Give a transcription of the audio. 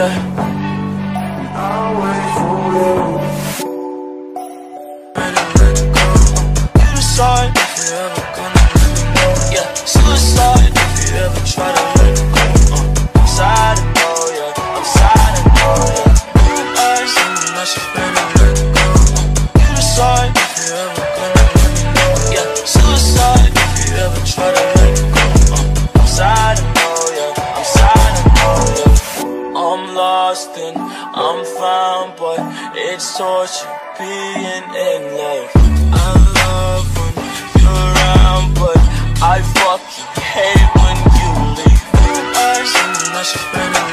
yeah. I'll wait for you. You decide if you ever gonna let me go. Yeah, suicide if you ever try to let me go. I'm sad to know, yeah. I'm sad to know, yeah. I send a message, baby, let it go. You decide if you ever gonna let me go. Yeah, suicide if you ever try to let me go. I'm sad to know, yeah. I'm sad to know, yeah. I'm lost and I'm found, but it's torture being in love. I love when you're around, but I fucking hate when you leave. I send a message, baby.